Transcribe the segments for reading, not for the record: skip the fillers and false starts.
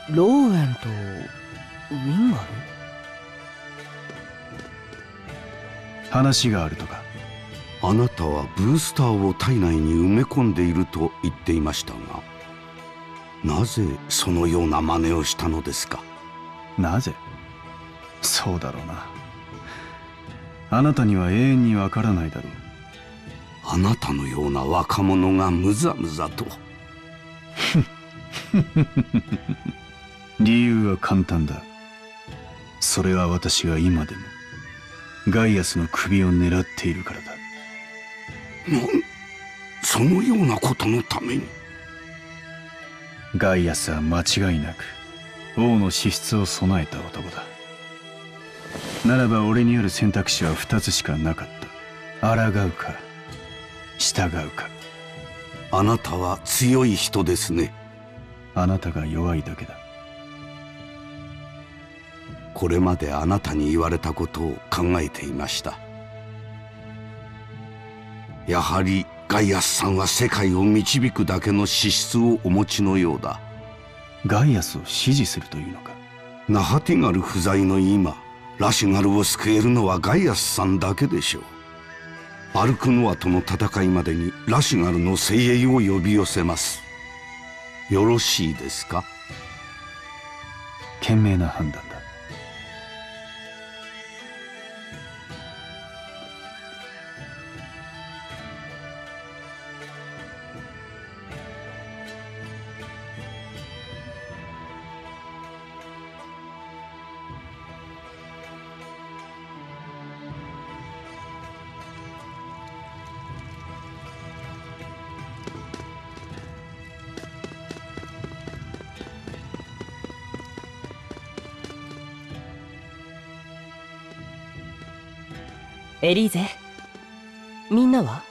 ローエンとウィンガル？ 話があるとか。 あなたはブースターを体内に埋め込んでいると言っていましたが、なぜそのような真似をしたのですか？ なぜ？そうだろうな。あなたには永遠にわからないだろう。 あなたのような若者がむざむざと。 理由は簡単だ。それは私が今でもガイアスの首を狙っているからだ。 そのようなことのために？ ガイアスは間違いなく王の資質を備えた男だ。ならば俺による選択肢は2つしかなかった。抗うか従うか。 あなたは強い人ですね。 あなたが弱いだけだ。 これまであなたに言われたことを考えていました。やはりガイアスさんは世界を導くだけの資質をお持ちのようだ。 ガイアスを支持するというのか？ ナハティガル不在の今、ラシュガルを救えるのはガイアスさんだけでしょう。アルクノアとの戦いまでにラシュガルの精鋭を呼び寄せます。よろしいですか？ 賢明な判断だ。 エリーゼ、みんなは？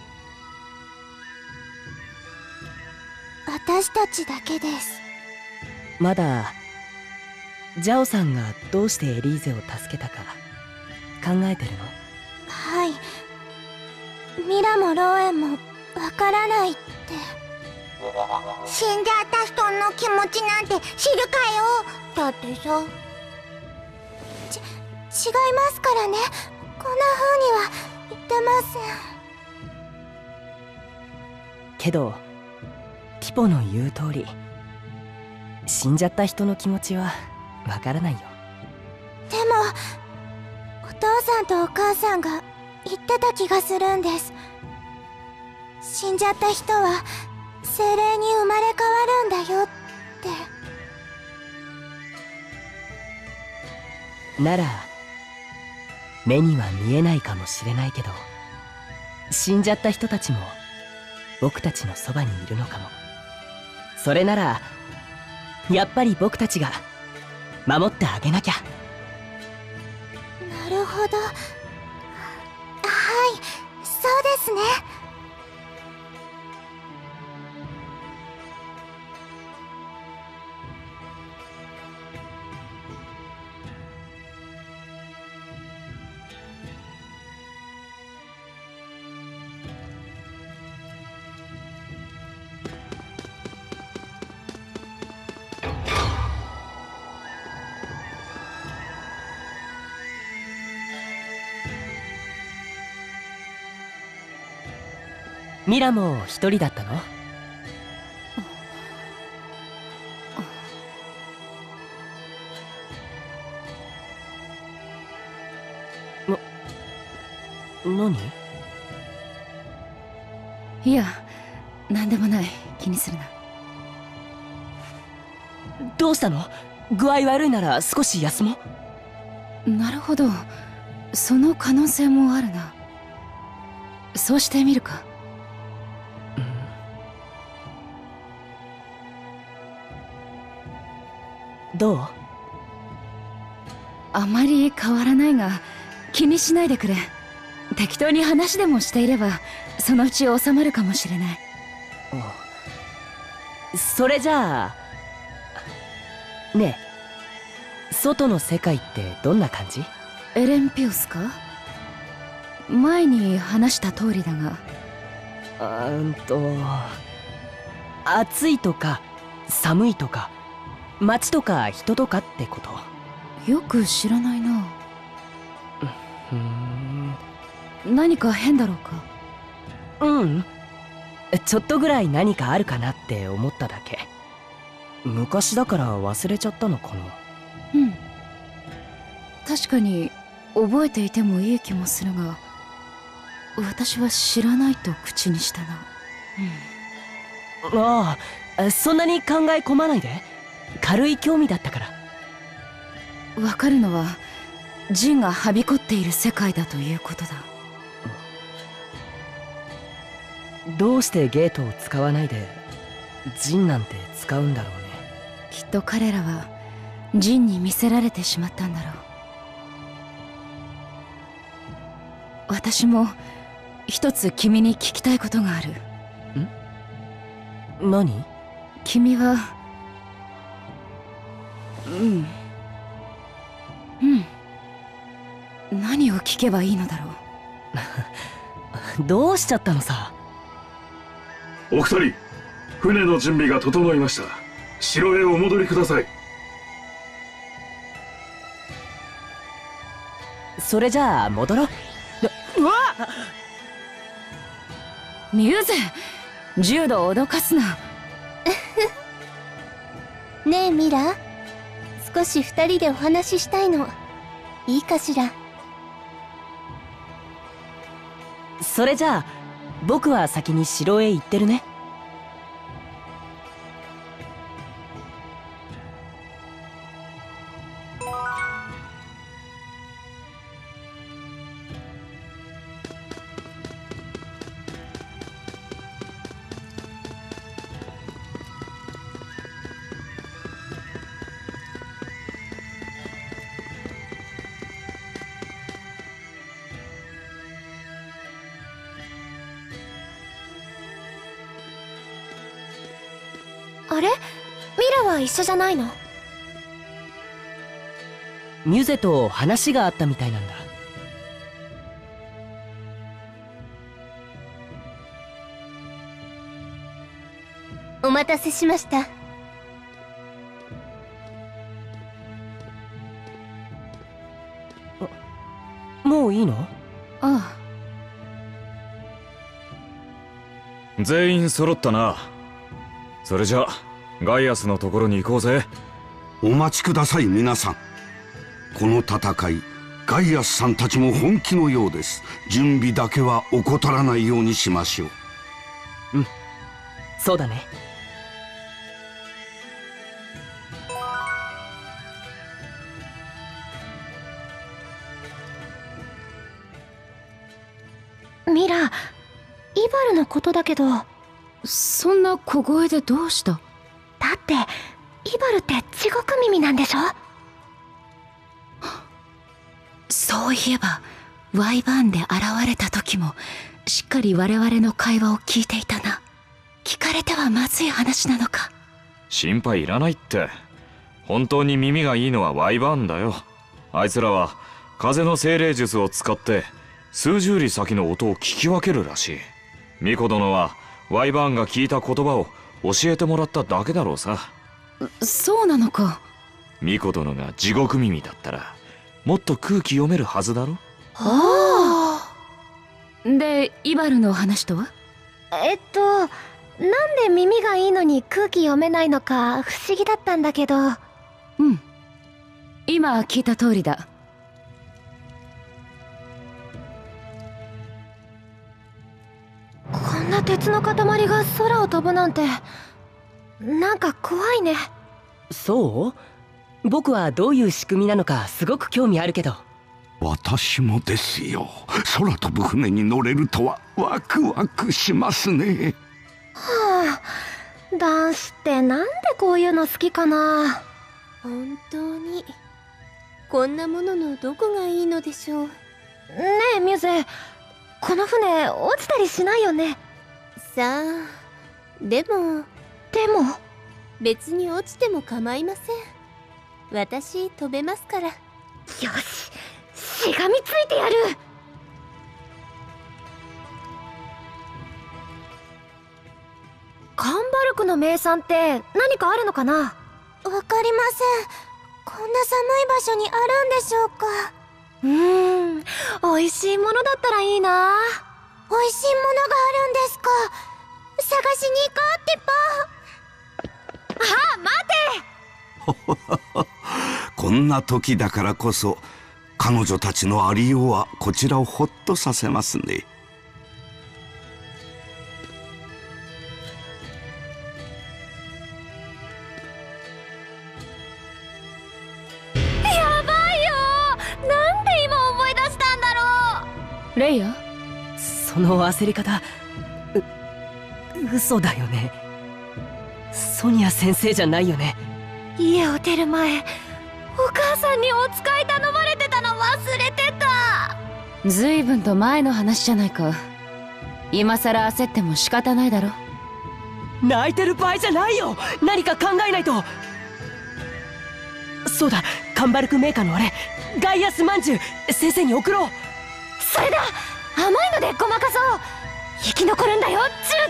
私たちだけです。 まだジャオさんがどうしてエリーゼを助けたか考えてるの？ はい。ミラもローエンもわからないって。死んじゃった人の気持ちなんて知るかよ。だってさ。違いますからね。こんな風には言ってません。 けどティポの言う通り、死んじゃった人の気持ちはわからないよ。 でもお父さんとお母さんが言ってた気がするんです。死んじゃった人は精霊に生まれ変わるんだよって。 なら目には見えないかもしれないけど、死んじゃった人たちも僕たちのそばにいるのかも。それならやっぱり僕たちが守ってあげなきゃ。 なるほど。はい、そうですね。 ミラも一人だったの？何？ いや、なんでもない。気にするな。 どうしたの？具合悪いなら少し休もう。 なるほど、その可能性もあるな。そうしてみるか。 どう？ あまり変わらないが気にしないでくれ。適当に話でもしていればそのうち収まるかもしれない。 それじゃあねえ、外の世界ってどんな感じ？ エレンピオスか？前に話した通りだが。 暑いとか寒いとか町とか人とかってこと？ よく知らないな。 ん。 何か変だろうか？ うん、ちょっとぐらい何かあるかなって思っただけ。昔だから忘れちゃったのかな。 うん、確かに覚えていてもいい気もするが、私は知らないと口にしたな。 ああ、そんなに考え込まないで。軽い興味だったから。 わかるのはジンがはびこっている世界だということだ。 どうしてゲートを使わないでジンなんて使うんだろうね。 きっと彼らはジンに見せられてしまったんだろう。私も一つ君に聞きたいことがある。 何？ 君は何を聞けばいいのだろう。どうしちゃったのさ。 お二人、船の準備が整いました。城へお戻りください。 それじゃあ戻ろう。うわっ！ ミューゼ、柔道を脅かすな。 ねえミラ、少し二人でお話ししたいの。いいかしら？ それじゃあ僕は先に城へ行ってるね。 あれ、ミラは一緒じゃないの？ ミュゼと話があったみたいなんだ。 お待たせしました。 もういいの？ ああ。全員揃ったな。それじゃガイアスのところに行こうぜ。 お待ちください皆さん。この戦い、ガイアスさんたちも本気のようです。準備だけは怠らないようにしましょう。 うん、そうだね。 ミラ、イバルのことだけど。 そんな小声でどうした？ だってイバルって地獄耳なんでしょ？ そういえばワイバーンで現れた時もしっかり我々の会話を聞いていたな。聞かれてはまずい話なのか？ 心配いらないって。本当に耳がいいのはワイバーンだよ。あいつらは風の精霊術を使って数十里先の音を聞き分けるらしい。ミコ殿はワイバーンが聞いた言葉を教えてもらっただけだろうさ。 そうなのか。 ミコ殿が地獄耳だったらもっと空気読めるはずだろ。 ああ。でイバルの話とは？ なんで耳がいいのに空気読めないのか不思議だったんだけど。 うん、今聞いた通りだ。 こんな鉄の塊が空を飛ぶなんて、なんか怖いね。 そう？僕はどういう仕組みなのかすごく興味あるけど。 私もですよ。空飛ぶ船に乗れるとはワクワクしますね。 はあ、男子ってなんでこういうの好きかな。本当にこんなもののどこがいいのでしょう。ねえミュゼ、この船落ちたりしないよね？さあ、でも別に落ちても構いません。私飛べますから。よし、しがみついてやる。カンバルクの名産って何かあるのかな？ わかりません。こんな寒い場所にあるんでしょうか。 美味しいものだったらいいな。 美味しいものがあるんですか。探しに行こうってば。 待て。 こんな時だからこそ彼女たちのありようはこちらをほっとさせますね。 やばいよ。なんで今思い出したんだろう。レイヤ、 その焦り方、嘘だよね。ソニア先生じゃないよね。 家を出る前、お母さんにお使い頼まれてたの忘れてた。ずいぶんと前の話じゃないか。今さら焦っても仕方ないだろ。 泣いてる場合じゃないよ。何か考えないと。そうだ、カンバルクメーカーのあれ、ガイアスまんじゅう先生に送ろう。 それだ。甘いのでごまかそう。生き残るんだよ、ジュー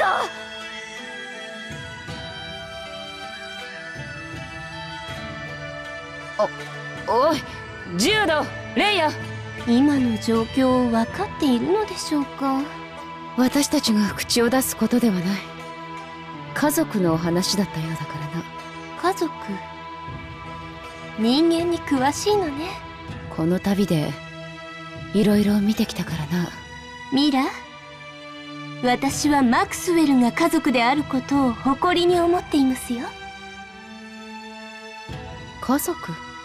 ド。おい、ジュード、レイヤ。 今の状況を分かっているのでしょうか。 私たちが口を出すことではない。家族のお話だったようだからな。 家族、人間に詳しいのね。 この旅でいろいろ見てきたからな。 ミラ、私はマクスウェルが家族であることを誇りに思っていますよ。 家族？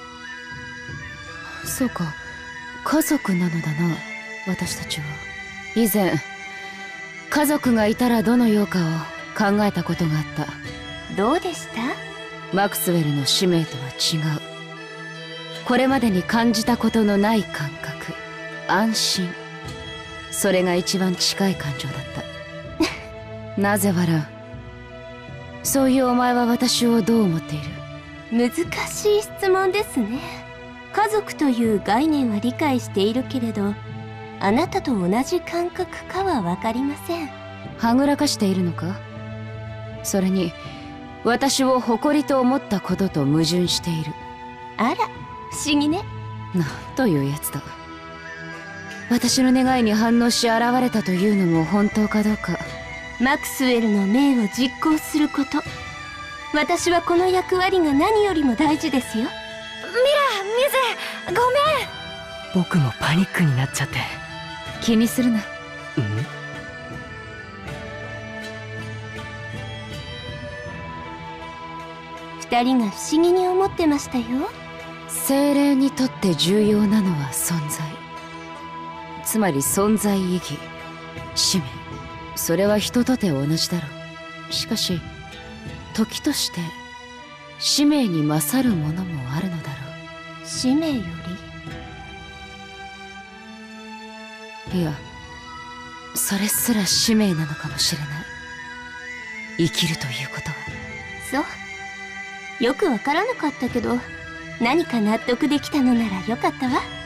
そうか、家族なのだな、私たちは。以前、家族がいたらどのようかを考えたことがあった。 どうでした？ マクスウェルの使命とは違う。これまでに感じたことのない感覚、安心。それが一番近い感情だった。なぜ笑う？そういうお前は私をどう思っている？ 難しい質問ですね。家族という概念は理解しているけれど、あなたと同じ感覚かは分かりません。 はぐらかしているのか？それに私を誇りと思ったことと矛盾している。 あら、不思議ね。 なんというやつだ。私の願いに反応し現れたというのも本当かどうか。 マクスウェルの命を実行すること、私はこの役割が何よりも大事ですよ。 ミラ、ミゼ、ごめん。 僕もパニックになっちゃって。 気にするな。 二人が不思議に思ってましたよ。 精霊にとって重要なのは存在。つまり存在意義、使命。それは人とて同じだろう。しかし時として使命に勝るものもあるのだろう。 使命より？いや、それすら使命なのかもしれない。生きるということは。 そう、よくわからなかったけど、何か納得できたのならよかったわ。